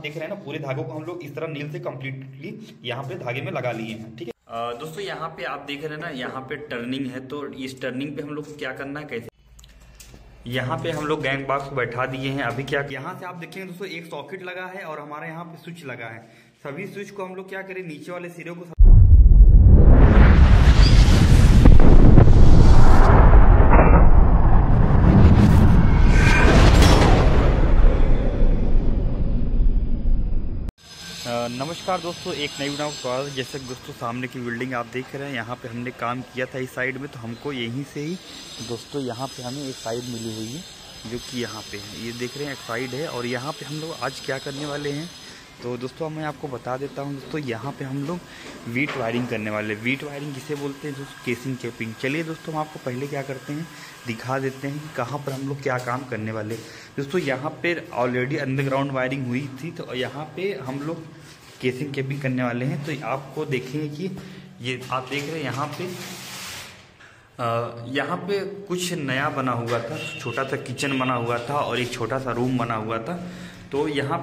देख रहे हैं ना, पूरे धागों को हम लोग इस तरह नील से कम्प्लीटली यहाँ पे धागे में लगा लिए हैं। ठीक है दोस्तों, यहाँ पे आप देख रहे हैं ना, यहाँ पे टर्निंग है, तो इस टर्निंग पे हम लोग क्या करना है, कैसे यहाँ पे हम लोग गैंग बॉक्स को बैठा दिए हैं। अभी क्या यहाँ से आप देखेंगे दोस्तों, एक सॉकेट लगा है और हमारे यहाँ पे स्विच लगा है। सभी स्विच को हम लोग क्या करें, नीचे वाले सिरे को नमस्कार दोस्तों, एक नई वीडियो को स्वागत है। जैसे दोस्तों सामने की बिल्डिंग आप देख रहे हैं, यहाँ पे हमने काम किया था इस साइड में, तो हमको यहीं से ही दोस्तों यहाँ पे हमें एक साइड मिली हुई है, जो कि यहाँ पे है, ये देख रहे हैं एक साइड है। और यहाँ पे हम लोग आज क्या करने वाले हैं, तो दोस्तों मैं आपको बता देता हूँ दोस्तों, यहाँ पे हम लोग वीट वायरिंग करने वाले। वीट वायरिंग किसे बोलते हैं दोस्तों, केसिंग कैपिंग। चलिए दोस्तों हम आपको पहले क्या करते हैं, दिखा देते हैं कि कहाँ पर हम लोग क्या काम करने वाले। दोस्तों यहाँ पे ऑलरेडी अंडरग्राउंड वायरिंग हुई थी, तो यहाँ पे हम लोग केसिंग कैपिंग करने वाले हैं। तो आपको देखेंगे कि ये आप देख रहे हैं यहाँ पे कुछ नया बना हुआ था, छोटा सा किचन बना हुआ था और एक छोटा सा रूम बना हुआ था। तो यहाँ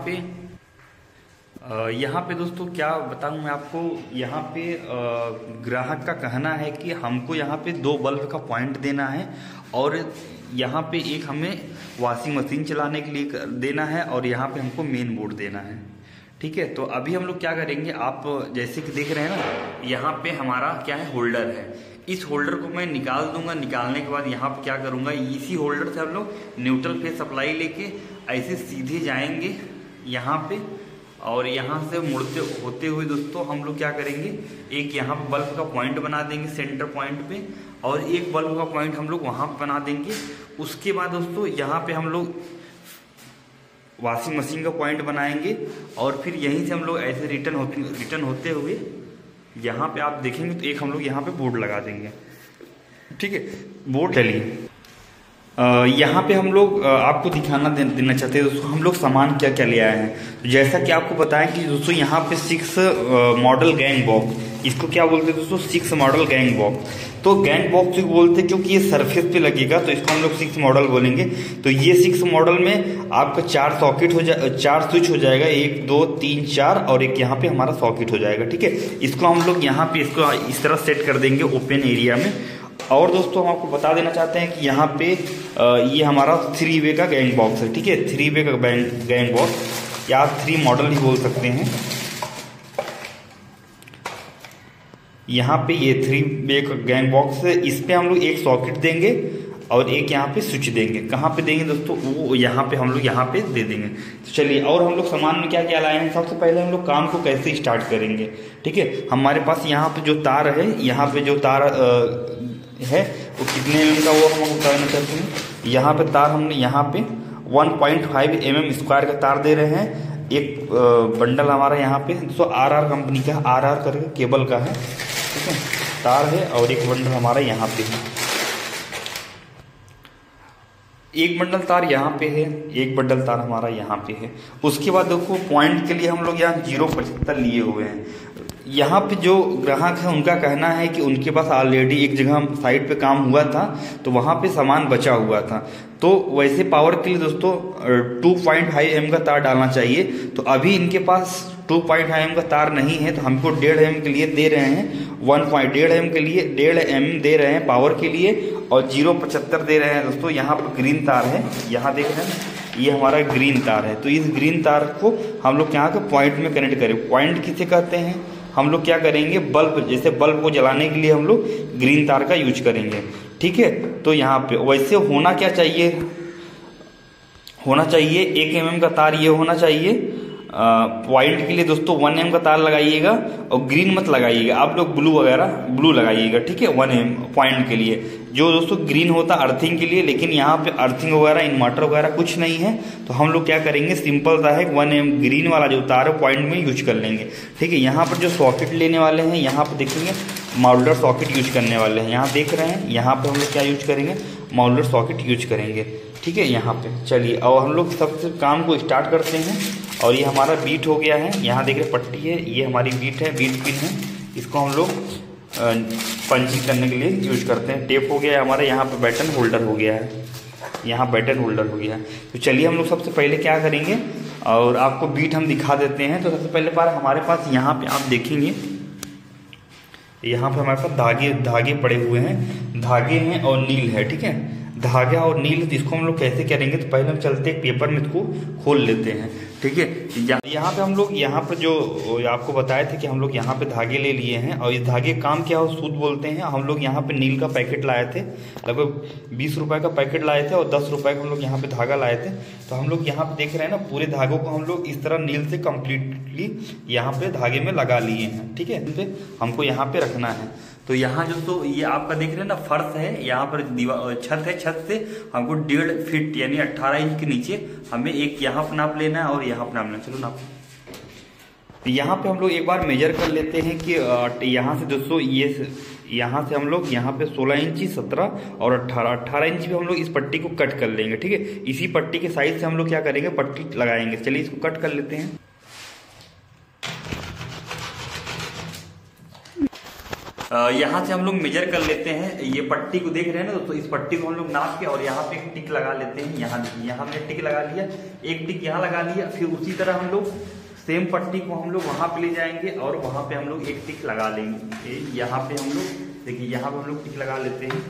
पे दोस्तों क्या बताऊँ मैं आपको, यहाँ पे ग्राहक का कहना है कि हमको यहाँ पे 2 बल्ब का पॉइंट देना है और यहाँ पे एक हमें वॉशिंग मशीन चलाने के लिए देना है और यहाँ पे हमको मेन बोर्ड देना है। ठीक है, तो अभी हम लोग क्या करेंगे, आप जैसे कि देख रहे हैं ना, यहाँ पे हमारा क्या है, होल्डर है। इस होल्डर को मैं निकाल दूंगा। निकालने के बाद यहाँ पे क्या करूँगा, इसी होल्डर से हम लोग न्यूट्रल फेस सप्लाई लेके ऐसे सीधे जाएंगे यहाँ पे, और यहाँ से मुड़ते होते हुए दोस्तों हम लोग क्या करेंगे, एक यहाँ पे बल्ब का पॉइंट बना देंगे सेंटर पॉइंट पे, और एक बल्ब का पॉइंट हम लोग वहाँ पे बना देंगे। उसके बाद दोस्तों यहाँ पे हम लोग वॉशिंग मशीन का पॉइंट बनाएंगे, और फिर यहीं से हम लोग ऐसे रिटर्न होते हुए यहाँ पे आप देखेंगे तो एक हम लोग यहाँ पे बोर्ड लगा देंगे। ठीक है, बोर्ड चलिए यहाँ पे हम लोग आपको देना चाहते हैं दोस्तों, हम लोग सामान क्या क्या ले आए हैं। तो जैसा कि आपको बताएं कि दोस्तों यहाँ पे 6 मॉडल गैंग बॉक्स, इसको क्या बोलते हैं दोस्तों, 6 मॉडल गैंग बॉक्स। तो गैंग बॉक्स क्यों बोलते हैं, क्योंकि ये सरफेस पे लगेगा, तो इसको हम लोग 6 मॉडल बोलेंगे। तो ये 6 मॉडल में आपका 4 सॉकेट 4 स्विच हो जाएगा, 1 2 3 4, और एक यहाँ पे हमारा सॉकेट हो जाएगा। ठीक है, इसको हम लोग यहाँ पे इसको इस तरह सेट कर देंगे ओपन एरिया में। और दोस्तों हम आपको बता देना चाहते हैं कि यहाँ पे ये हमारा 3 वे का गैंग बॉक्स है। ठीक है, 3 वे का गैंग बॉक्स, या आप 3 मॉडल ही बोल सकते हैं। यहाँ पे ये 3 वे का गैंग बॉक्स है, इस पे हम लोग एक सॉकेट देंगे और एक यहाँ पे स्विच देंगे। कहाँ पे देंगे दोस्तों, वो यहाँ पे हम लोग यहाँ पे दे देंगे। तो चलिए, और हम लोग सामान में क्या क्या लाए हैं, सबसे पहले हम लोग काम को कैसे स्टार्ट करेंगे। ठीक है, हमारे पास यहाँ पे जो तार है, यहाँ पे जो तार है वो कितने mm का, वो हम बताना चाहते हैं। यहाँ पे तार हमने यहाँ पे 1.5 mm स्क्वायर का तार दे रहे हैं। एक बंडल हमारा यहाँ पे दोस्तों RR कंपनी का, RR करके केबल का है। ठीक है, तार है, और एक बंडल हमारा यहाँ पे है। एक बंडल तार यहाँ पे है, एक बंडल तार हमारा यहाँ पे है। उसके बाद देखो पॉइंट के लिए हम लोग यहाँ 0.75 लिए हुए हैं। यहाँ पे जो ग्राहक है उनका कहना है कि उनके पास ऑलरेडी एक जगह साइड पे काम हुआ था, तो वहाँ पे सामान बचा हुआ था। तो वैसे पावर के लिए दोस्तों 2.5 mm का तार डालना चाहिए। तो अभी इनके पास 2.5 mm का तार नहीं है, तो हमको 1.5 mm के लिए दे रहे हैं, 1.5 mm के लिए 1.5 mm दे रहे हैं पावर के लिए, और 0.75 दे रहे हैं दोस्तों। यहाँ पर ग्रीन तार है, यहाँ देख रहे हैं ये हमारा ग्रीन तार है। तो इस ग्रीन तार को हम लोग यहाँ के पॉइंट में कनेक्ट करें। पॉइंट किसे कहते हैं, हम लोग क्या करेंगे, बल्ब, जैसे बल्ब को जलाने के लिए हम लोग ग्रीन तार का यूज करेंगे। ठीक है, तो यहाँ पे वैसे होना क्या चाहिए, 1 mm का तार ये होना चाहिए। पॉइंट के लिए दोस्तों 1 mm का तार लगाइएगा, और ग्रीन मत लगाइएगा, आप लोग ब्लू लगाइएगा। ठीक है, 1 mm पॉइंट के लिए। जो दोस्तों ग्रीन होता है अर्थिंग के लिए, लेकिन यहाँ पे अर्थिंग वगैरह इन्वर्टर वगैरह कुछ नहीं है, तो हम लोग क्या करेंगे, सिंपल सा है 1 mm ग्रीन वाला जो तार है पॉइंट में यूज कर लेंगे। ठीक है, यहाँ पर जो सॉकेट लेने वाले हैं, यहाँ पर देखेंगे मॉड्यूलर सॉकेट यूज करने वाले हैं। यहाँ देख रहे हैं, यहाँ पे हम लोग क्या यूज करेंगे, मॉड्यूलर सॉकेट यूज करेंगे। ठीक है, यहाँ पे चलिए, और हम लोग सबसे काम को स्टार्ट करते हैं। और ये हमारा बीट हो गया है, यहाँ देख रहे पट्टी है, ये हमारी बीट है, बीट पिन है। इसको हम लोग पंचिंग करने के लिए यूज करते हैं। टेप हो गया है हमारा, यहाँ पे बैटन होल्डर हो गया है, यहाँ बैटन होल्डर हो गया है। तो चलिए हम लोग सबसे पहले क्या करेंगे, और आपको बीट हम दिखा देते हैं। तो सबसे पहले बार हमारे पास यहाँ पे आप देखेंगे, यहाँ पे हमारे पास धागे पड़े हुए हैं, धागे हैं और नील है, ठीक है। धागा और नील, तो इसको हम लोग कैसे करेंगे, तो पहले हम चलते एक पेपर में इसको खोल लेते हैं, ठीक है। यहाँ पे हम लोग यहाँ पर जो आपको बताए थे कि हम लोग यहाँ पे धागे ले लिए हैं, और इस धागे काम क्या हो, सूत बोलते हैं। हम लोग यहाँ पे नील का पैकेट लाए थे, लगभग 20 रुपए का पैकेट लाए थे, और 10 रुपए का हम लोग यहाँ पे धागा लाए थे। तो हम लोग यहाँ पे देख रहे हैं ना, पूरे धागों को हम लोग इस तरह नील से कम्प्लीटली यहाँ पे धागे में लगा लिए हैं, ठीक है। हमको यहाँ पे रखना है। तो यहाँ जो तो ये आपका देख रहे हैं ना, फर्श है, यहाँ पर दीवार छत है, छत से हमको 1.5 फीट यानी 18 इंच के नीचे हमें एक यहाँ पर नाप लेना है और यहाँ पर नाप लेना। चलो नाप, यहाँ पे हम लोग एक बार मेजर कर लेते हैं कि यहाँ से दोस्तों ये यहाँ से हम लोग यहाँ पे 16 इंची, 17 और 18 इंच भी हम लोग इस पट्टी को कट कर लेंगे, ठीक है। इसी पट्टी के साइज से हम लोग क्या करेंगे, पट्टी लगाएंगे। चलिए इसको कट कर लेते हैं। यहाँ से हम लोग मेजर कर लेते हैं, ये पट्टी को देख रहे हैं ना दोस्तों, इस पट्टी को हम लोग नाप के और यहाँ पे एक टिक लगा लेते हैं। यहाँ देखिए, यहाँ हमने टिक लगा लिया, एक टिक यहाँ लगा लिया। फिर उसी तरह हम लोग सेम पट्टी को हम लोग वहाँ पे ले जाएंगे और वहाँ पे हम लोग एक टिक लगा लेंगे। यहाँ पे हम लोग देखिए, यहाँ पे हम लोग टिक लगा लेते हैं।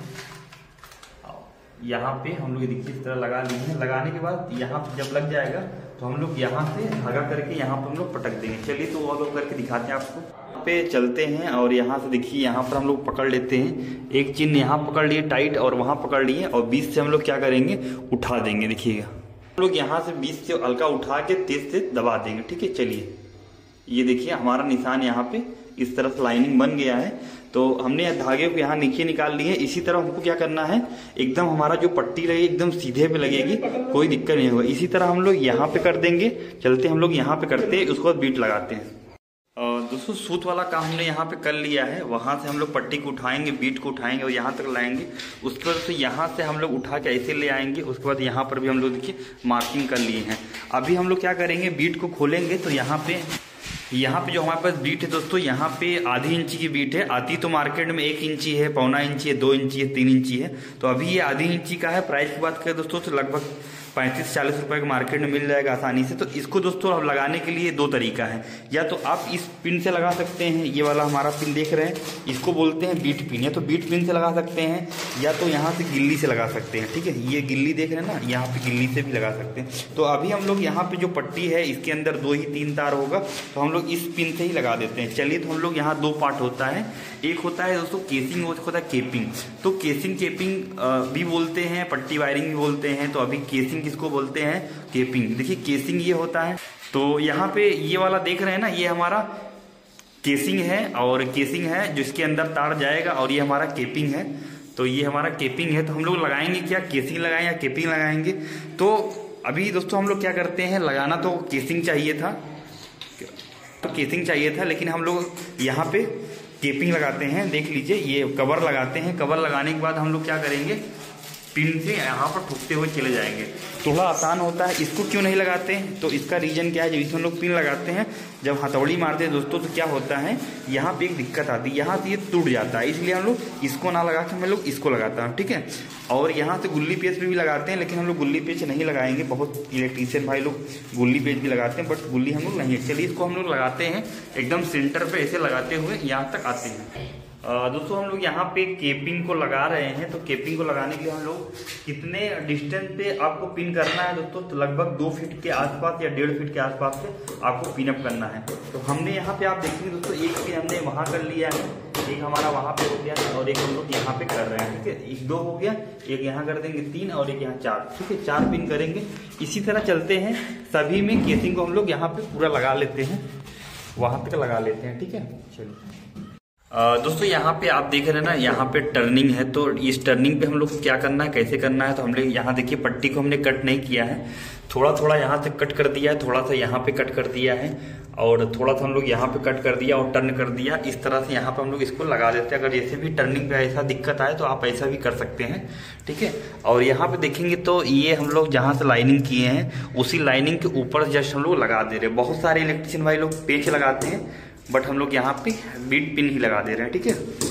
यहाँ पे हम लोग देखिए इस तरह लगा लिए हैं। लगाने के बाद यहाँ पे जब लग जाएगा तो हम लोग यहाँ से धागा करके यहाँ पे हम लोग पटक देंगे। चलिए तो वो लोग करके दिखाते हैं आपको। यहाँ पे चलते हैं और यहाँ से देखिए, यहाँ पर हम लोग पकड़ लेते हैं। एक चिन्ह यहाँ पकड़ लिए टाइट और वहाँ पकड़ लिए, और बीच से हम लोग क्या करेंगे, उठा देंगे। देखिएगा, हम लोग यहाँ से बीच से हल्का उठा के तेज से दबा देंगे, ठीक है। चलिए ये देखिए, हमारा निशान यहाँ पे इस तरह से लाइनिंग बन गया है। तो हमने धागे को यहाँ नीचे निकाल लिए। इसी तरह हमको क्या करना है, एकदम हमारा जो पट्टी लगेगी एकदम सीधे पे लगेगी, कोई दिक्कत नहीं होगा। इसी तरह हम लोग यहाँ पे कर देंगे। चलते हम लोग यहाँ पे करते हैं, उसको बीट लगाते हैं। और दोस्तों सूत वाला काम हमने यहाँ पे कर लिया है। वहाँ से हम लोग पट्टी को उठाएंगे, बीट को उठाएंगे और यहाँ तक लाएंगे। उसके बाद से यहाँ से हम लोग उठा के ऐसे ले आएंगे। उसके बाद यहाँ पर भी हम लोग देखिए मार्किंग कर लिए हैं। अभी हम लोग क्या करेंगे, बीट को खोलेंगे। तो यहाँ पे जो हमारे पास बीट है दोस्तों, यहाँ पे आधी इंची की बीट है। आती तो मार्केट में 1 इंची है, 1.25 इंची है, 2 इंची है, 3 इंची है। तो अभी ये आधी इंची का है। प्राइस की बात करें दोस्तों तो लगभग 35-40 रुपए के मार्केट में मिल जाएगा आसानी से। तो इसको दोस्तों अब लगाने के लिए 2 तरीका है। या तो आप इस पिन से लगा सकते हैं, ये वाला हमारा पिन देख रहे हैं, इसको बोलते हैं बीट पिन। या तो बीट पिन से लगा सकते हैं, या तो यहाँ से गिल्ली से लगा सकते हैं, ठीक है। ये गिल्ली देख रहे हैं ना, यहाँ पे गिल्ली से भी लगा सकते हैं। तो अभी हम लोग यहाँ पे जो पट्टी है, इसके अंदर 2 ही 3 तार होगा, तो हम लोग इस पिन से ही लगा देते हैं। चलिए तो हम लोग यहाँ 2 पार्ट होता है। एक होता है दोस्तों केसिंग, होता है केपिंग। तो केसिंग केपिंग भी बोलते हैं, पट्टी वायरिंग भी बोलते हैं। तो अभी केसिंग किसको बोलते हैं, केपिंग। देखिए केसिंग ये होता है। तो यहाँ पे ये वाला देख रहे हैं ना, ये हमारा केसिंग है, और केसिंग है जिसके अंदर तार जाएगा, और ये हमारा केपिंग है। तो ये हमारा केपिंग है। तो हम लोग लगाएंगे क्या, केसिंग लगाएं या केपिंग लगाएंगे। तो अभी दोस्तों हम लोग क्या करते हैं, लगाना तो केसिंग चाहिए था, लेकिन हम लोग यहाँ पे केपिंग लगाते हैं। देख लीजिए, ये कवर लगाते हैं। कवर लगाने के बाद हम लोग क्या करेंगे, पिन से यहाँ पर ठुकते हुए चले जाएंगे। थोड़ा आसान होता है। इसको क्यों नहीं लगाते हैं, तो इसका रीजन क्या है, जब इसमें लोग पिन लगाते हैं, जब हथौड़ी मारते हैं दोस्तों, तो क्या होता है, यहाँ पे एक दिक्कत आती है, यहाँ से ये टूट जाता है। इसलिए हम लोग इसको ना लगा के हम लोग इसको लगाता है, ठीक है। और यहाँ से गुल्ली पेच भी लगाते हैं, लेकिन हम लोग गुल्ली पेच नहीं लगाएंगे। बहुत इलेक्ट्रीशियन भाई लोग गुल्ली पेच भी लगाते हैं, बट गुल्ली हम लोग नहीं। चलिए इसको हम लोग लगाते हैं, एकदम सेंटर पे ऐसे लगाते हुए यहाँ तक आते हैं। दोस्तों हम लोग यहाँ पे केपिंग को लगा रहे हैं। तो केपिंग को लगाने के लिए हम लोग कितने डिस्टेंस पे आपको पिन करना है दोस्तों, तो लगभग 2 फीट के आसपास या 1.5 फीट के आसपास से आपको पिन अप करना है। तो हमने यहाँ पे आप देखेंगे दोस्तों, एक पिन हमने वहाँ कर लिया है, एक हमारा वहाँ पे हो गया, और एक हम लोग यहाँ पे कर रहे हैं, ठीक है। 2 हो गया, एक यहाँ कर देंगे 3 और एक यहाँ 4, ठीक है। 4 पिन करेंगे। इसी तरह चलते हैं, सभी में केसिंग को हम लोग यहाँ पे पूरा लगा लेते हैं, वहां तक लगा लेते हैं, ठीक है। चलिए दोस्तों यहाँ पे आप देख रहे हैं ना, यहाँ पे टर्निंग है। तो इस टर्निंग पे हम लोग क्या करना है, कैसे करना है, तो हम लोग यहाँ देखिए पट्टी को हमने कट नहीं किया है, थोड़ा थोड़ा यहाँ से कट कर दिया है, थोड़ा सा यहाँ पे कट कर दिया है, और थोड़ा सा हम लोग यहाँ पे कट कर दिया और टर्न कर दिया। इस तरह से यहाँ पे हम लोग इसको लगा देते हैं। अगर जैसे भी टर्निंग पे ऐसा दिक्कत आए तो आप ऐसा भी कर सकते हैं, ठीक है। और यहाँ पे देखेंगे तो ये हम लोग जहाँ से लाइनिंग किए हैं, उसी लाइनिंग के ऊपर जस्ट हम लोग लगा दे रहे हैं। बहुत सारे इलेक्ट्रिशियन भाई लोग पेच लगाते हैं, बट हम लोग यहाँ पे बीट पिन ही लगा दे रहे हैं, ठीक है।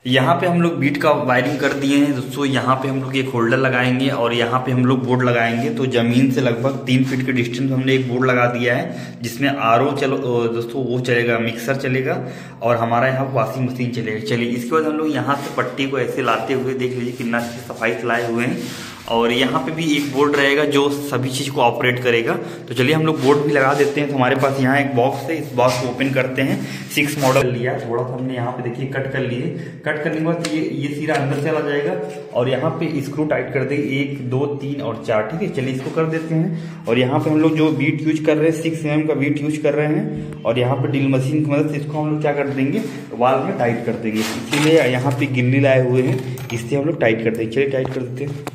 यहाँ पे हम लोग बीट का वायरिंग कर दिए हैं दोस्तों। यहाँ पे हम लोग एक होल्डर लगाएंगे और यहाँ पे हम लोग बोर्ड लगाएंगे। तो जमीन से लगभग 3 फीट के डिस्टेंस में हमने एक बोर्ड लगा दिया है जिसमें आरओ चलो दोस्तों वो चलेगा, मिक्सर चलेगा और हमारा यहाँ वॉशिंग मशीन चलेगा। चलिए इसके बाद हम लोग यहाँ से पट्टी को ऐसे लाते हुए देख लीजिए कितना अच्छी सफाई से लाए हुए हैं। और यहाँ पे भी एक बोर्ड रहेगा जो सभी चीज़ को ऑपरेट करेगा। तो चलिए हम लोग बोर्ड भी लगा देते हैं। तो हमारे पास यहाँ एक बॉक्स है, इस बॉक्स को ओपन करते हैं। 6 मॉडल लिया, थोड़ा सा हमने यहाँ पे देखिए कट कर लिए। कट करने के बाद ये सीधा अंदर चला जाएगा और यहाँ पे स्क्रू टाइट कर देंगे 1 2 3 और 4। ठीक है, चलिए इसको कर देते हैं। और यहाँ पे हम लोग जो बीट यूज कर रहे हैं 6 mm का बीट यूज कर रहे हैं और यहाँ पे ड्रिल मशीन की मदद से इसको हम लोग क्या कर देंगे, वाल में टाइट कर देंगे। इसीलिए यहाँ पे गिल्ली लाए हुए हैं, इससे हम लोग टाइट कर देंगे। चलिए टाइट कर देते हैं।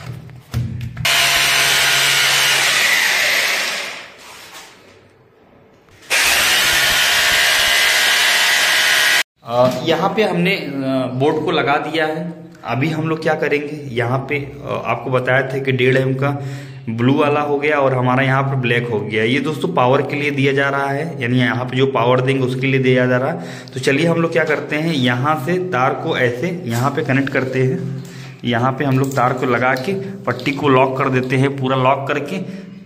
यहाँ पे हमने बोर्ड को लगा दिया है। अभी हम लोग क्या करेंगे, यहाँ पे आपको बताया था कि 1.5 mm का ब्लू वाला हो गया और हमारा यहाँ पर ब्लैक हो गया। ये दोस्तों पावर के लिए दिया जा रहा है, यानी यहाँ पे जो पावर देंगे उसके लिए दिया जा रहा है। तो चलिए हम लोग क्या करते हैं, यहाँ से तार को ऐसे यहाँ पे कनेक्ट करते हैं। यहाँ पे हम लोग तार को लगा के पट्टी को लॉक कर देते हैं, पूरा लॉक करके।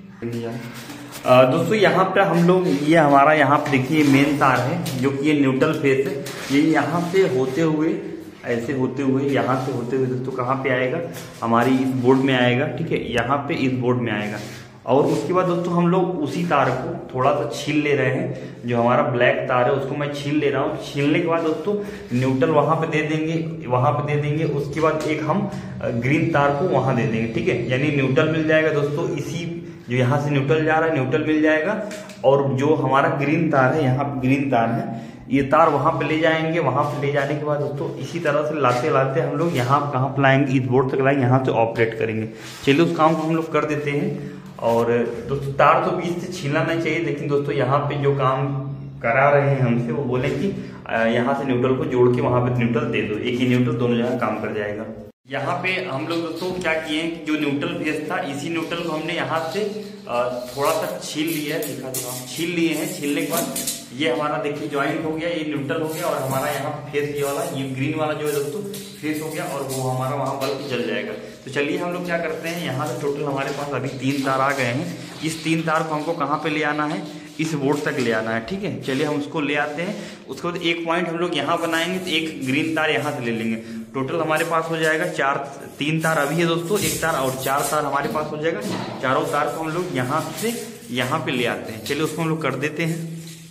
दोस्तों यहाँ पे हम लोग ये हमारा यहाँ पे देखिए मेन तार है जो कि ये न्यूट्रल फेस है। ये यहाँ से होते हुए ऐसे होते हुए यहाँ से होते हुए दोस्तों कहाँ पे आएगा, हमारी इस बोर्ड में आएगा। ठीक है, यहाँ पे इस बोर्ड में आएगा। और उसके बाद दोस्तों हम लोग उसी तार को थोड़ा सा छील ले रहे हैं। जो हमारा ब्लैक तार है उसको मैं छील ले रहा हूँ। छीलने के बाद दोस्तों न्यूट्रल वहां पे दे देंगे, वहां पे दे देंगे। उसके बाद एक हम ग्रीन तार को वहां दे देंगे। ठीक है, यानी न्यूट्रल मिल जाएगा दोस्तों, इसी जो यहाँ से न्यूट्रल जा रहा है न्यूट्रल मिल जाएगा। और जो हमारा ग्रीन तार है, यहाँ पे ग्रीन तार है, ये तार वहां पे ले जाएंगे। वहां पे ले जाने के बाद दोस्तों इसी तरह से लाते लाते हम लोग यहाँ कहाँ पे लाएंगे, इस बोर्ड तक लाएंगे, यहाँ से ऑपरेट करेंगे। चलिए उस काम को हम लोग कर देते हैं। और दोस्तों तार तो बीच से छीलना नहीं चाहिए, लेकिन दोस्तों यहाँ पे जो काम करा रहे हैं हमसे वो बोले कि यहाँ से न्यूट्रल को जोड़ के वहां पे न्यूट्रल दे दो, एक ही न्यूट्रल दोनों जगह काम कर जाएगा। यहाँ पे हम लोग दोस्तों क्या किए हैं कि जो न्यूट्रल फेस था इसी न्यूट्रल को हमने यहाँ से थोड़ा सा छील लिया है, दिखा दो आप, छील लिए हैं। छीलने के बाद ये हमारा देखिए ज्वाइंट हो गया, ये न्यूट्रल हो गया और हमारा यहाँ फेस ये वाला, ये ग्रीन वाला जो है दोस्तों फेस हो गया और वो हमारा वहाँ बल्ब जल जाएगा। तो चलिए हम लोग क्या करते हैं, यहाँ से टोटल हमारे पास अभी 3 तार आ गए हैं। इस 3 तार को हमको कहाँ पे ले आना है, इस बोर्ड तक ले आना है। ठीक है, चलिए हम उसको ले आते हैं। उसके बाद एक पॉइंट हम लोग यहाँ बनाएंगे, तो एक ग्रीन तार यहाँ से ले लेंगे। टोटल हमारे पास हो जाएगा 3 तार अभी है दोस्तों, 1 तार और 4 तार हमारे पास हो जाएगा। चारों तार को हम लोग यहाँ से यहाँ पे ले आते हैं। चलिए उसको हम लोग कर देते हैं।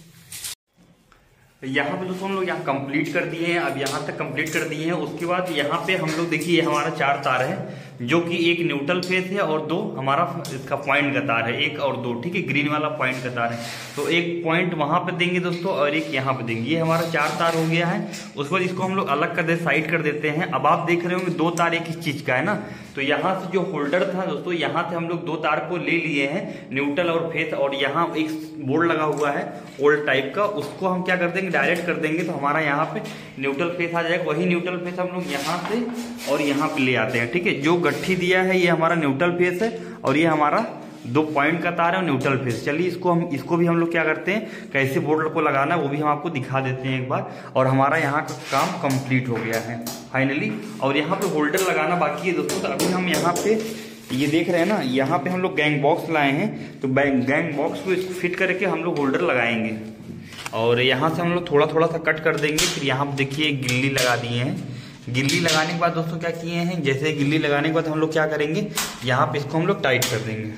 यहाँ पे दोस्तों हम लोग यहाँ कंप्लीट कर दिए हैं, अब यहाँ तक कंप्लीट कर दिए हैं। उसके बाद यहाँ पे हम लोग देखिए ये हमारा 4 तार है, जो कि एक न्यूट्रल फेस है और 2 हमारा इसका पॉइंट का तार है, 1 और 2। ठीक है, ग्रीन वाला पॉइंट का तार है। तो एक पॉइंट वहां पे देंगे दोस्तों और एक यहाँ पे देंगे। ये हमारा 4 तार हो गया है। उसके बाद इसको हम लोग अलग कर दे, साइड कर देते हैं। अब आप देख रहे होंगे 2 तार एक ही चीज का है ना। तो यहाँ से जो होल्डर था दोस्तों, यहाँ से हम लोग 2 तार को ले लिए हैं, न्यूट्रल और फेस। और यहाँ एक बोर्ड लगा हुआ है ओल्ड टाइप का, उसको हम क्या कर देंगे, डायरेक्ट कर देंगे। तो हमारा यहाँ पे न्यूट्रल फेस आ जाएगा। वही न्यूट्रल फेस हम लोग यहाँ से और यहाँ पे ले आते हैं। ठीक है, जो गट्ठी दिया है ये हमारा न्यूट्रल फेस है और ये हमारा 2 पॉइंट का तार है न्यूट्रल फेस। चलिए इसको भी हम लोग क्या करते हैं, कैसे बोर्ड को लगाना है वो भी हम आपको दिखा देते हैं एक बार। और हमारा यहाँ का काम कंप्लीट हो गया है फाइनली। और यहाँ पे होल्डर लगाना बाकी है दोस्तों। तो अभी हम यहाँ पे ये देख रहे हैं ना, यहाँ पे हम लोग गैंग बॉक्स लाए हैं। तो गैंग बॉक्स को इसको फिट करके हम लोग होल्डर लगाएंगे। और यहाँ से हम लोग थोड़ा थोड़ा सा कट कर देंगे। फिर यहाँ पे देखिए गिल्ली लगा दिए हैं। गिल्ली लगाने के बाद दोस्तों क्या किए हैं, जैसे गिल्ली लगाने के बाद हम लोग क्या करेंगे, यहाँ पे इसको हम लोग टाइट कर देंगे।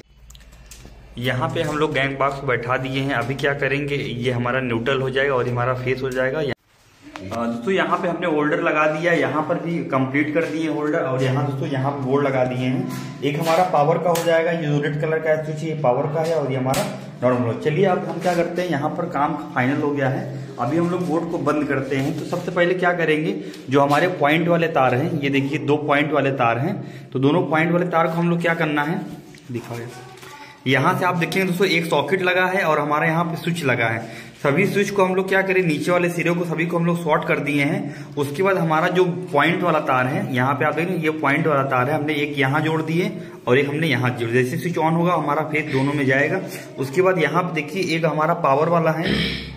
यहाँ पे हम लोग गैंग बॉक्स को बैठा दिए हैं। अभी क्या करेंगे, ये हमारा न्यूट्रल हो जाएगा और हमारा फेस हो जाएगा। दोस्तों यहाँ पे हमने होल्डर लगा दिया, यहाँ पर भी कंप्लीट कर दिए होल्डर। और यहाँ दोस्तों यहाँ पे बोर्ड लगा दिए हैं। एक हमारा पावर का हो जाएगा, ये जो रेड कलर का स्विच ये पावर का है और ये हमारा नॉर्मल। चलिए अब हम क्या करते हैं, यहाँ पर काम फाइनल हो गया है। अभी हम लोग बोर्ड को बंद करते हैं। तो सबसे पहले क्या करेंगे, जो हमारे पॉइंट वाले तार हैं, ये देखिए 2 पॉइंट वाले तार हैं। तो दोनों पॉइंट वाले तार को हम लोग क्या करना है, दिखाओ। यहाँ से आप देखेंगे दोस्तों एक सॉकेट लगा है और हमारा यहाँ पे स्विच लगा है। सभी स्विच को हम लोग क्या करें, नीचे वाले सिरे को सभी को हम लोग शॉर्ट कर दिए हैं। उसके बाद हमारा जो पॉइंट वाला तार है, यहाँ पे आप देखेंगे ये पॉइंट वाला तार है, हमने एक यहाँ जोड़ दिए और एक हमने यहाँ जोड़। जैसे स्विच ऑन होगा हमारा फेस दोनों में जाएगा। उसके बाद यहाँ पे देखिए एक हमारा पावर वाला है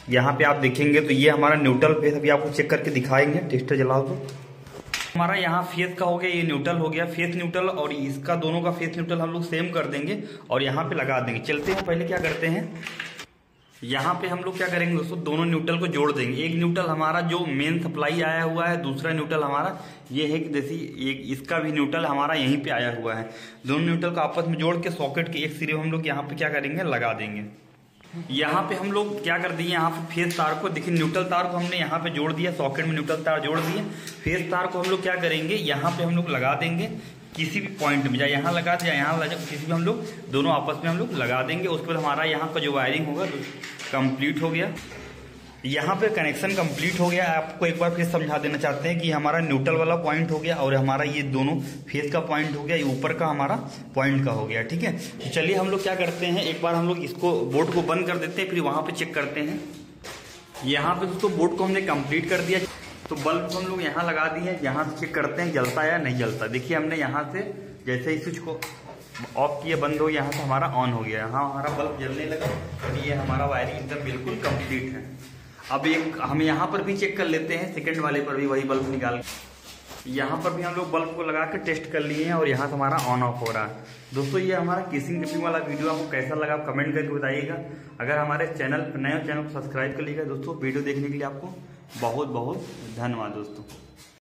यहाँ पे आप देखेंगे तो ये हमारा न्यूट्रल फेस अभी आपको चेक करके दिखाएंगे, टेस्टर जलाओ तो। हमारा यहाँ फेस का हो गया, ये न्यूट्रल हो गया, फेस न्यूट्रल और इसका दोनों का फेस न्यूट्रल हम लोग सेम कर देंगे और यहाँ पे लगा देंगे। चलते हैं पहले क्या करते हैं, यहाँ पे हम लोग क्या करेंगे दोस्तों, दोनों न्यूट्रल को जोड़ देंगे। एक न्यूट्रल हमारा जो मेन सप्लाई आया हुआ है, दूसरा न्यूट्रल हमारा ये है कि जैसे एक इसका भी न्यूट्रल हमारा यहीं पे आया हुआ है। दोनों न्यूट्रल को आपस में जोड़ के सॉकेट के एक सिरे हम लोग यहाँ पे क्या करेंगे, लगा देंगे। यहाँ पे हम लोग क्या कर दिए, यहाँ पे फेस तार को देखिए, न्यूट्रल तार को हमने यहाँ पे जोड़ दिया, सॉकेट में न्यूट्रल तार जोड़ दिए। फेस तार को हम लोग क्या करेंगे, यहाँ पे हम लोग लगा देंगे किसी भी पॉइंट में, चाहे यहाँ लगा या यहाँ लगा, किसी भी हम लोग दोनों आपस में हम लोग लगा देंगे। उस पर हमारा यहाँ पर जो वायरिंग होगा कंप्लीट हो गया। यहाँ पे कनेक्शन कंप्लीट हो गया। आपको एक बार फिर समझा देना चाहते हैं कि हमारा न्यूट्रल वाला पॉइंट हो गया और हमारा ये दोनों फेस का पॉइंट हो गया, ये ऊपर का हमारा पॉइंट का हो गया। ठीक है, तो चलिए हम लोग क्या करते हैं, एक बार हम लोग इसको बोर्ड को बंद कर देते हैं, फिर वहाँ पे चेक करते हैं। यहाँ पे दोस्तों बोर्ड को हमने कंप्लीट कर दिया, तो बल्ब को हम लोग यहाँ लगा दिए। यहाँ से चेक करते हैं जलता है या नहीं जलता। देखिए हमने यहाँ से जैसे ही स्विच को ऑफ किया, बंद हो गया, यहाँ से हमारा ऑन हो गया, यहाँ हमारा बल्ब जलने लगा। और ये हमारा वायरिंग एकदम बिल्कुल कंप्लीट है। अब एक हम यहाँ पर भी चेक कर लेते हैं, सेकंड वाले पर भी वही बल्ब निकाल, यहाँ पर भी हम लोग बल्ब को लगा के टेस्ट कर लिए हैं और यहाँ से हमारा ऑन ऑफ हो रहा है। दोस्तों ये हमारा केसिंग टिपिंग वाला वीडियो आपको कैसा लगा आप कमेंट करके बताइएगा। अगर हमारे चैनल पर नए हो, चैनल को सब्सक्राइब कर लीजिएगा। दोस्तों वीडियो देखने के लिए आपको बहुत बहुत धन्यवाद दोस्तों।